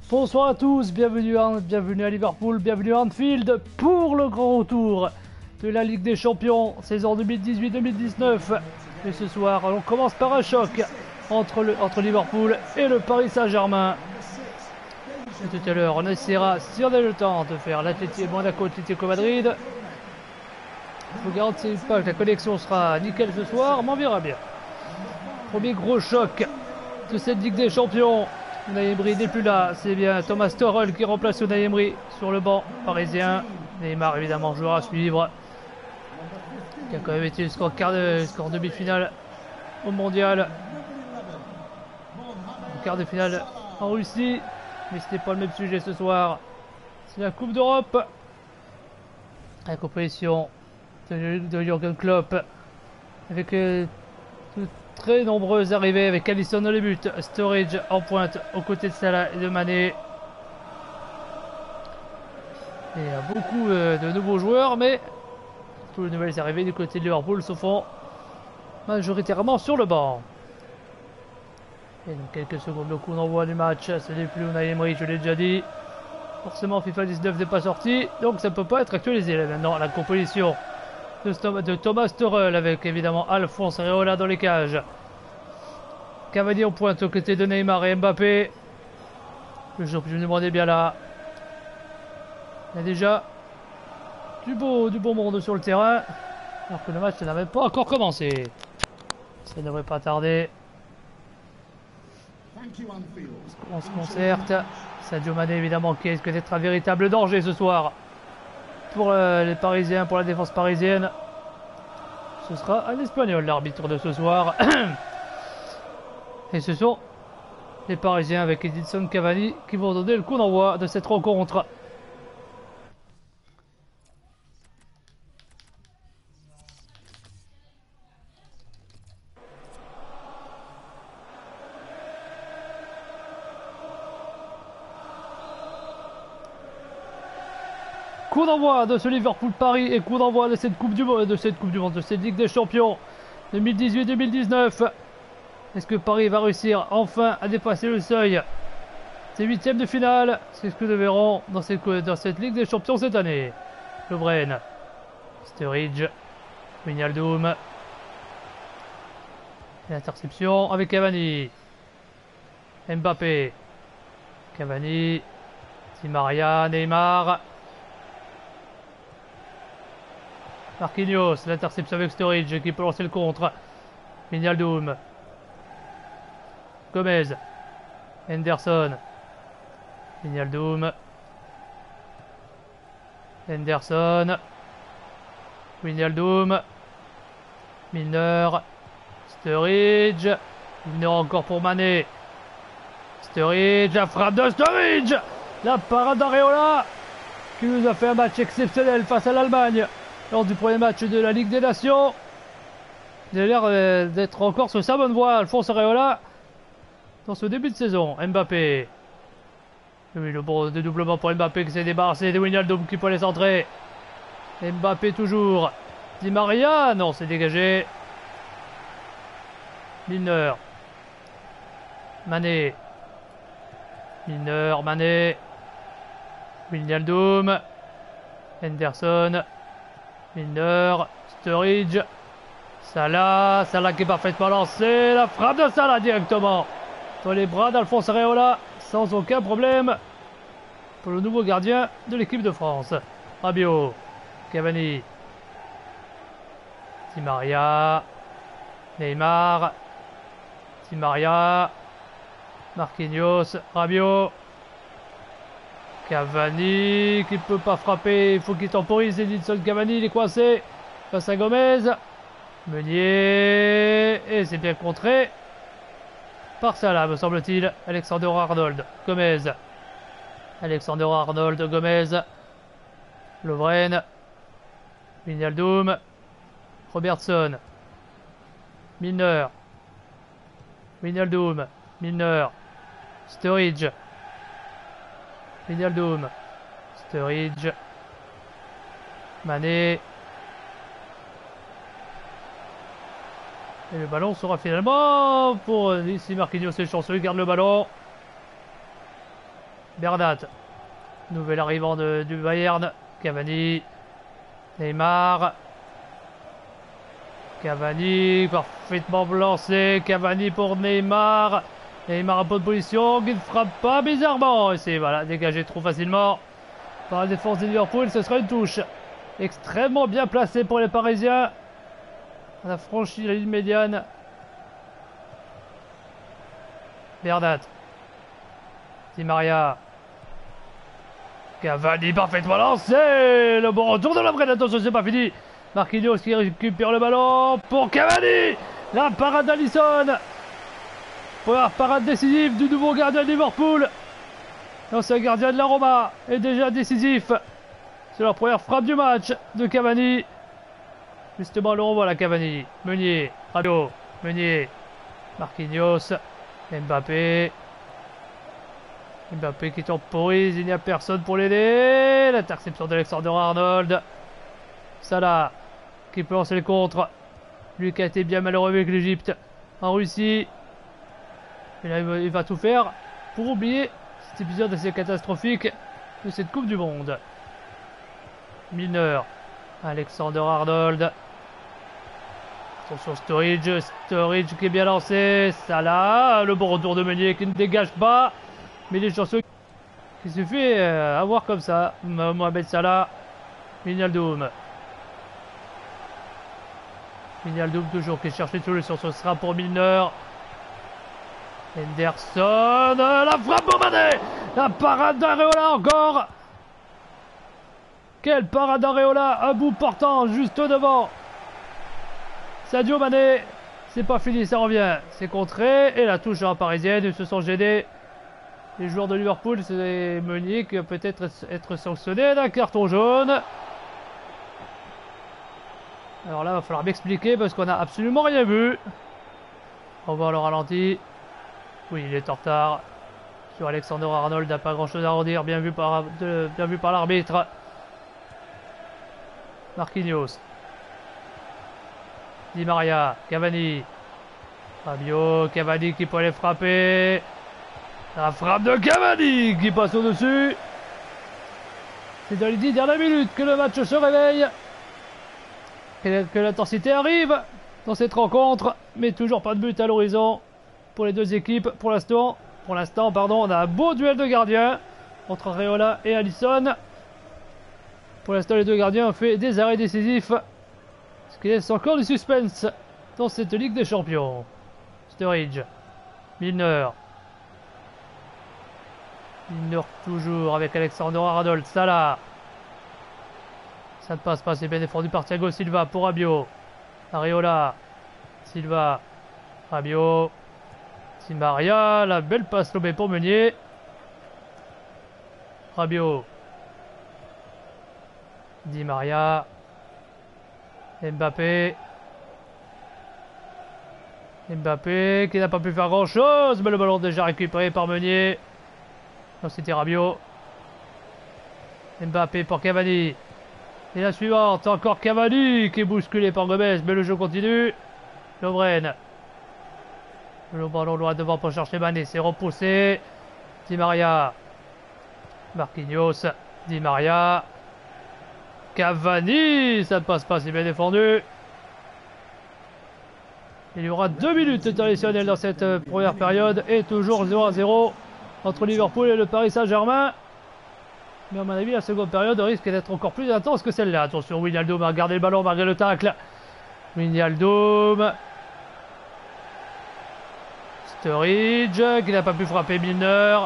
Bonsoir à tous, bienvenue à Liverpool, bienvenue à Anfield pour le grand retour de la Ligue des Champions, saison 2018-2019. Et ce soir, on commence par un choc entre Liverpool et le Paris Saint-Germain. Et tout à l'heure, on essaiera, si on a le temps, de faire Monaco-Atlético Madrid. Je vous garantis pas que la connexion sera nickel ce soir, mais on verra bien. Premier gros choc de cette Ligue des Champions. Unai Emery n'est plus là, c'est bien Thomas Tuchel qui remplace Unai Emery sur le banc parisien. Neymar évidemment joueur à suivre, qui a quand même été jusqu'en demi-finale au mondial, en quart de finale en Russie, mais ce n'est pas le même sujet ce soir. C'est la Coupe d'Europe, la compétition de Jürgen Klopp, avec très nombreuses arrivées, avec Alisson dans les buts, Sturridge en pointe aux côtés de Salah et de Mané. Et beaucoup de nouveaux joueurs, mais toutes les nouvelles arrivées du côté de Liverpool se font majoritairement sur le banc. Et dans quelques secondes, le coup d'envoi du match, ce n'est plus Unai Emery, je l'ai déjà dit. Forcément, FIFA 19 n'est pas sorti, donc ça ne peut pas être actualisé. Là, maintenant, la composition de Thomas Tuchel avec évidemment Alphonse Areola dans les cages. Cavani en pointe aux côtés de Neymar et Mbappé. Le champion du monde est bien là. Il y a déjà du beau monde sur le terrain, alors que le match n'a même pas encore commencé. Ça ne devrait pas tarder. On se concerte. Sadio Mané évidemment qui risque d'être un véritable danger ce soir pour les Parisiens, pour la défense parisienne. Ce sera un Espagnol l'arbitre de ce soir. Et ce sont les Parisiens avec Edinson Cavani qui vont donner le coup d'envoi de cette rencontre. Coup d'envoi de ce Liverpool-Paris et coup d'envoi de cette Coupe du Monde, de cette Ligue des Champions 2018-2019. Est-ce que Paris va réussir enfin à dépasser le seuil des huitièmes de finale? C'est ce que nous verrons dans cette Ligue des Champions cette année. Lovren, Sturridge, Wijnaldum. L'interception avec Cavani. Mbappé. Cavani. Di Maria, Neymar. Marquinhos, l'interception avec Sturridge qui peut lancer le contre. Wijnaldum. Gomez. Henderson. Wijnaldum. Henderson. Wijnaldum. Milner. Sturridge. Milner encore pour Mané. Sturridge, la frappe de Sturridge. La parade d'Areola qui nous a fait un match exceptionnel face à l'Allemagne lors du premier match de la Ligue des Nations. Il a l'air d'être encore sur sa bonne voie, Alphonse Areola, dans ce début de saison. Mbappé. Oui, le bon dédoublement pour Mbappé qui s'est débarrassé de Wijnaldum qui peut aller centrer. Mbappé toujours. Di Maria, non, c'est dégagé. Milner. Mané. Milner, Mané. Wijnaldum. Henderson. Milner. Sturridge. Salah qui est parfaitement lancé. La frappe de Salah directement dans les bras d'Alphonse Areola sans aucun problème pour le nouveau gardien de l'équipe de France. Rabiot. Cavani. Di Maria. Neymar. Di Maria. Marquinhos. Rabiot. Cavani qui ne peut pas frapper. Il faut qu'il temporise. Edinson Cavani, il est coincé face à Gomez. Meunier. Et c'est bien contré par Salah, me semble-t-il. Alexander-Arnold. Gomez. Alexander-Arnold. Gomez. Lovren. Wijnaldum. Robertson. Milner. Wijnaldum. Milner. Sturridge. Wijnaldum. Sturridge. Mané. Et le ballon sera finalement pour ici Marquinhos, c'est chanceux, il garde le ballon. Bernat. Nouvel arrivant du Bayern. Cavani. Neymar. Cavani, parfaitement lancé. Cavani pour Neymar. Neymar en bonne position, qui ne frappe pas bizarrement. Et c'est voilà, dégagé trop facilement par la défense de Liverpool. Ce sera une touche extrêmement bien placée pour les Parisiens. On a franchi la ligne médiane. Bernat. Di Maria. Cavani parfaitement lancé. Le bon retour de la vraie. Attention, c'est pas fini. Marquinhos qui récupère le ballon pour Cavani. La parade d'Alisson. Première parade décisive du nouveau gardien de Liverpool. L'ancien gardien de la Roma est déjà décisif. C'est leur première frappe du match de Cavani. Justement, le renvoie la Cavani. Meunier, Rabiot, Meunier, Marquinhos, Mbappé. Mbappé qui temporise, il n'y a personne pour l'aider. L'interception d'Alexander-Arnold. Salah qui peut lancer le contre. Lui qui a été bien malheureux avec l'Egypte en Russie. Et là, il va tout faire pour oublier cet épisode assez catastrophique de cette Coupe du Monde. Milner, Alexander-Arnold. Attention Sturridge, Sturridge qui est bien lancé. Salah, le bon retour de Meunier qui ne dégage pas. Mais les chanceux qui se fait avoir comme ça. Mohamed Salah, Wijnaldum. Wijnaldum toujours qui cherche les solutions, ce sera pour Milner. Henderson, la frappe pour Mané. La parade d'Areola encore. Quelle parade d'Areola, à bout portant, juste devant. Sadio Mané, c'est pas fini, ça revient. C'est contré, et la touche en parisienne, ils se sont gênés. Les joueurs de Liverpool, c'est Meunier qui va peut-être être sanctionné d'un carton jaune. Alors là, il va falloir m'expliquer parce qu'on n'a absolument rien vu. On va voir le ralenti. Oui, il est en retard. Sur Alexander-Arnold, n'a pas grand-chose à redire. Bien vu par l'arbitre. Marquinhos. Di Maria. Cavani. Rabiot. Cavani qui peut aller frapper. La frappe de Cavani qui passe au-dessus. C'est dans les 10 dernières minutes que le match se réveille. Que l'intensité arrive dans cette rencontre. Mais toujours pas de but à l'horizon pour les deux équipes. Pour l'instant, on a un beau duel de gardiens entre Areola et Alisson. Pour l'instant, les deux gardiens ont fait des arrêts décisifs. Ce qui laisse encore du suspense dans cette Ligue des Champions. Sturridge. Milner. Milner toujours avec Alexander-Arnold. Salah. Ça ne passe pas, c'est bien défendu par Thiago Silva pour Rabiot. Areola. Silva. Rabiot. Di Maria. La belle passe lobée pour Meunier. Rabiot. Di Maria. Mbappé. Mbappé qui n'a pas pu faire grand chose, mais le ballon déjà récupéré par Meunier. Non, c'était Rabiot. Mbappé pour Cavani. Et la suivante, encore Cavani qui est bousculé par Gomez, mais le jeu continue. Lovren. Le ballon loin devant pour chercher Mané, c'est repoussé. Di Maria. Marquinhos. Di Maria. Cavani, ça ne passe pas, c'est bien défendu. Il y aura 2 minutes additionnelles dans cette première période et toujours 0-0 entre Liverpool et le Paris Saint-Germain. Mais à mon avis, la seconde période risque d'être encore plus intense que celle-là. Attention, Wijnaldum a gardé le ballon malgré le tacle. Wijnaldum. Sturridge qui n'a pas pu frapper Milner.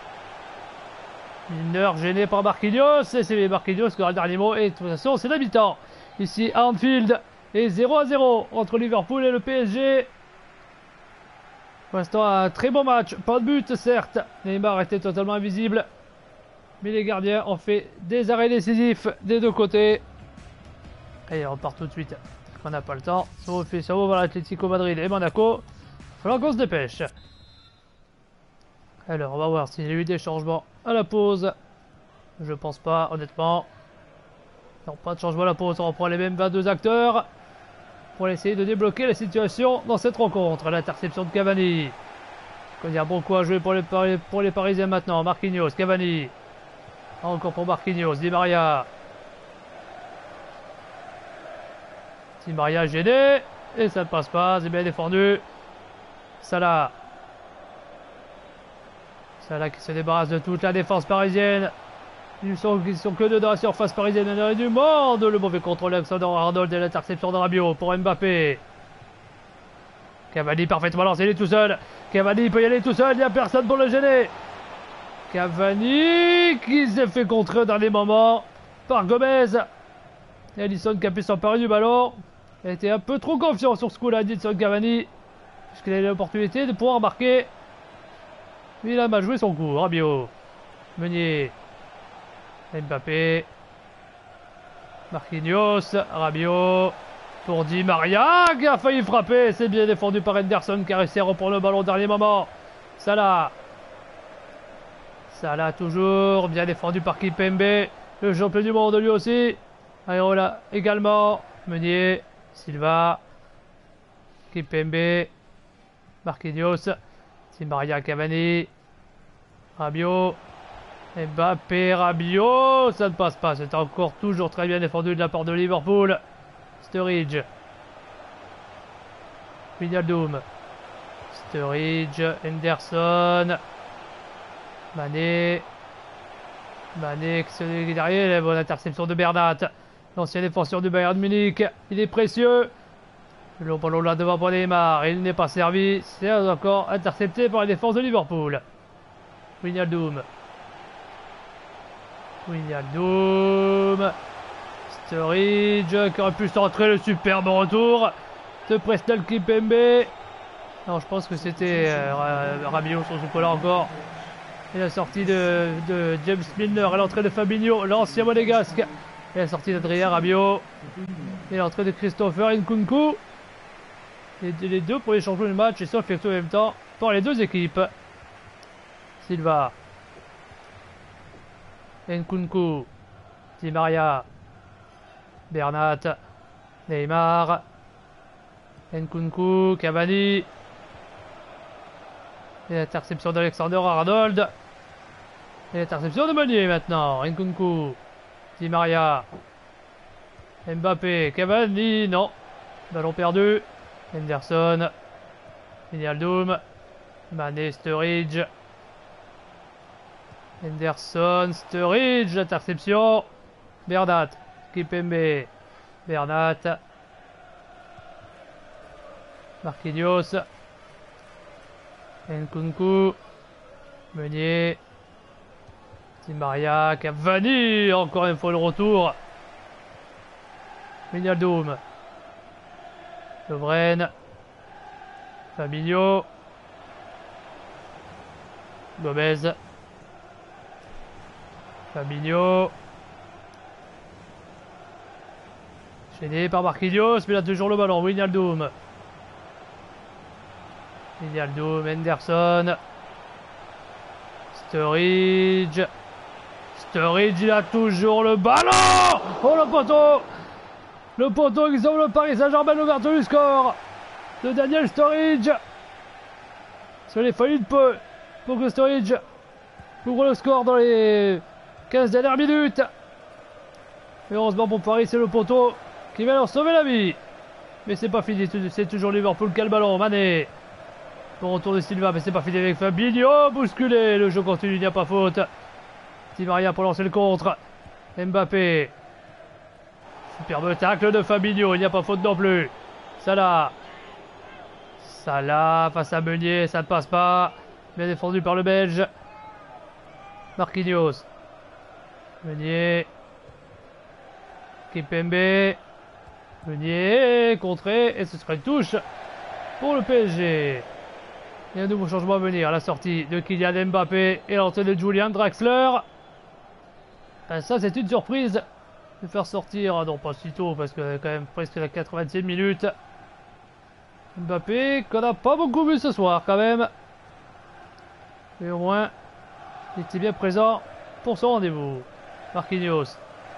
Milner gêné par Marquinhos. Et c'est Marquinhos qui aura le dernier mot. Et de toute façon, c'est la mi-temps. Ici à Anfield. Et 0-0 entre Liverpool et le PSG. Pour l'instant, un très bon match. Pas de but, certes. Neymar était totalement invisible. Mais les gardiens ont fait des arrêts décisifs des deux côtés. Et on repart tout de suite. On n'a pas le temps. Ça ouvre l'Atlético Madrid et Monaco. Il va falloir qu'on se dépêche. Alors, on va voir s'il y a eu des changements à la pause. Je pense pas, honnêtement. Non, pas de changement à la pause. On reprend les mêmes 22 acteurs pour essayer de débloquer la situation dans cette rencontre. L'interception de Cavani. Il y a beaucoup à jouer pour les Parisiens maintenant. Marquinhos, Cavani. Encore pour Marquinhos, Di Maria. Di Maria gêné. Et ça ne passe pas, c'est bien défendu. Salah. Salah qui se débarrasse de toute la défense parisienne. Ils sont que deux dans la surface parisienne. Il y en aurait du monde. Le mauvais contrôle d'Alexander-Arnold et l'interception de Rabiot pour Mbappé. Cavani parfaitement lancé, il est tout seul. Cavani peut y aller tout seul, il n'y a personne pour le gêner. Cavani qui s'est fait contrer au dernier moment par Gomez. Et Alisson qui a pu s'emparer du ballon. Il a été un peu trop confiant sur ce coup-là, Edinson Cavani. Puisqu'il a eu l'opportunité de pouvoir marquer. Mais il a mal joué son coup. Rabiot. Meunier. Mbappé. Marquinhos. Rabiot. Pour Di Maria qui a failli frapper. C'est bien défendu par Henderson qui a réussi à reprendre le ballon au dernier moment. Salah. Salah toujours. Bien défendu par Kimpembe. Le champion du monde lui aussi. Areola également. Meunier. Silva. Kimpembe. Marquinhos. Di Maria, Cavani. Rabiot. Mbappé, Rabiot. Ça ne passe pas. C'est encore toujours très bien défendu de la part de Liverpool. Sturridge. Wijnaldum. Sturridge. Henderson. Mané. Mané qui se derrière. La bonne interception de Bernat. L'ancien défenseur du Bayern Munich. Il est précieux. Le ballon là devant pour Neymar. Il n'est pas servi. C'est encore intercepté par la défense de Liverpool. Wijnaldum. Wijnaldum. Sturridge qui aurait pu s'entrer, le superbe retour de Presnel Kimpembe. Non, je pense que c'était Rabiot sur ce coup-là encore. Et la sortie de James Milner et l'entrée de Fabinho, l'ancien monégasque. Et la sortie d'Adrien Rabiot. Et l'entrée de Christopher Nkunku. Les deux premiers changements du match sont effectués en même temps par les deux équipes. Silva. Nkunku. Di Maria. Bernat. Neymar. Nkunku. Cavani. Et l'interception d'Alexander-Arnold. Et l'interception de Meunier maintenant. Nkunku. Di Maria. Mbappé. Cavani. Non. Ballon perdu. Henderson. Wijnaldum. Mané, Sturridge. Henderson, Sturridge, interception. Bernat, Kimpembe. Bernat. Marquinhos. Nkunku. Meunier. Di Maria, Cavani. Encore une fois le retour. Wijnaldum. Lovren. Fabinho. Gomez. Fabinho. Gêné par Marquinhos, mais il a toujours le ballon. Wijnaldum. Wijnaldum, Henderson. Sturridge. Sturridge, il a toujours le ballon. Oh, le poteau. Le poteau qui sauve le Paris Saint-Germain, l'ouverture du score de Daniel Sturridge. Ça les fallu de peu pour que Sturridge ouvre le score dans les 15 dernières minutes. Et heureusement pour Paris, c'est le poteau qui va leur sauver la vie. Mais c'est pas fini, c'est toujours Liverpool qui a le ballon. Mané. Bon retour de Silva, mais c'est pas fini avec Fabinho. Bousculé, le jeu continue, il n'y a pas faute. Di Maria pour lancer le contre. Mbappé. Superbe tacle de Fabinho, il n'y a pas faute non plus. Salah. Salah face à Meunier, ça ne passe pas. Bien défendu par le Belge. Marquinhos. Meunier. Kimpembe. Meunier, contré, et ce serait une touche pour le PSG. Il y a un nouveau changement à venir, la sortie de Kylian Mbappé et l'entrée de Julian Draxler. Ça, c'est une surprise de faire sortir, non pas si tôt, parce que quand même presque la 80e minute. Mbappé, qu'on n'a pas beaucoup vu ce soir quand même. Mais au moins, il était bien présent pour son rendez-vous. Marquinhos.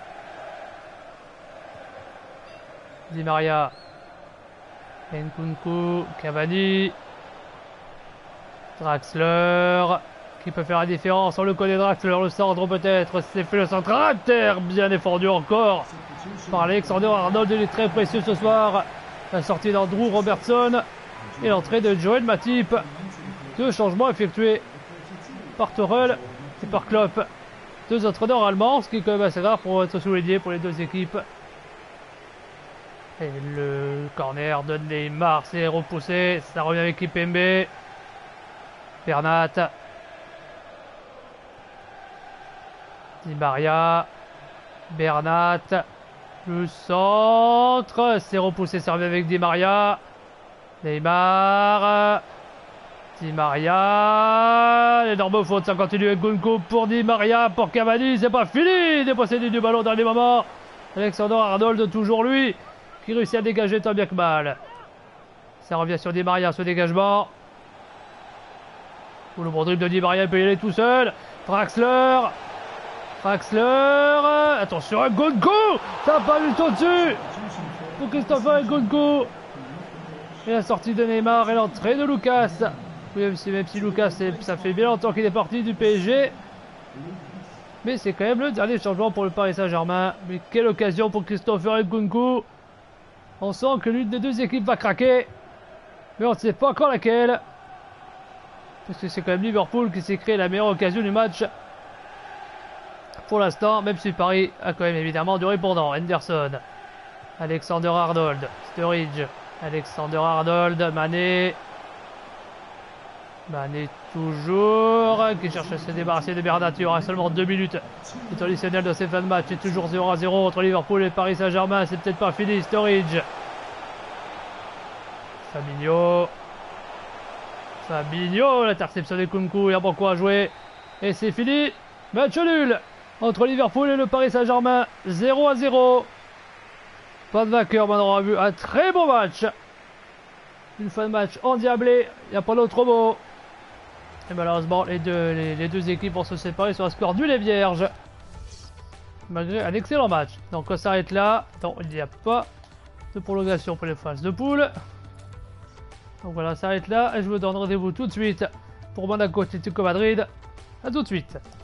Di Maria. Nkunku. Cavani. Draxler qui peut faire la différence. On le connaît, Draxler, le centre peut-être. C'est fait le centre à terre, bien défendu encore par Alexander Arnold. Il est très précieux ce soir. La sortie d'Andrew Robertson et l'entrée de Joel Matip. Deux changements effectués par Torel et par Klopp. Deux entraîneurs allemands, ce qui est quand même assez rare pour être souligné pour les deux équipes. Et le corner de Neymar, c'est repoussé. Ça revient avec Kimpembe. Bernat. Di Maria. Bernat. Le centre. C'est repoussé, ça revient avec Di Maria. Neymar. Di Maria. L'énorme faute, ça continue avec Gunku pour Di Maria. Pour Cavani, c'est pas fini. Dépossédé du ballon dans les moments. Alexander Arnold, toujours lui, qui réussit à dégager tant bien que mal. Ça revient sur Di Maria, ce dégagement. Ou le bon dribble de Di Maria peut y aller tout seul. Draxler. Attention à Gunku. Ça n'a pas du tout dessus. Pour Christopher Gunku. Et la sortie de Neymar et l'entrée de Lucas. Oui, même si Lucas, ça fait bien longtemps qu'il est parti du PSG. Mais c'est quand même le dernier changement pour le Paris Saint-Germain. Mais quelle occasion pour Christopher Nkunku. On sent que l'une des deux équipes va craquer. Mais on ne sait pas encore laquelle. Parce que c'est quand même Liverpool qui s'est créé la meilleure occasion du match. Pour l'instant, même si Paris a quand même évidemment du répondant. Henderson. Alexander Arnold. Sturridge. Alexander Arnold. Mané toujours, qui cherche à se débarrasser de Bernat. Il y aura seulement 2 minutes de temps additionnel de cette fin de match. C'est toujours 0-0 entre Liverpool et Paris Saint-Germain. C'est peut-être pas fini. Sturridge. Fabinho, l'interception de Nkunku. Il y a beaucoup à jouer. Et c'est fini. Match nul entre Liverpool et le Paris Saint-Germain. 0-0. Pas de vainqueur, mais on aura vu un très beau match. Une fin de match endiablée. Il n'y a pas d'autre mot. Et malheureusement, les deux équipes vont se séparer sur un score nul et vierge. Malgré un excellent match. Donc on s'arrête là. Non, il n'y a pas de prolongation pour les phases de poule. Donc voilà, on s'arrête là. Et je vous donne rendez-vous tout de suite pour Monaco Atlético Madrid. A tout de suite.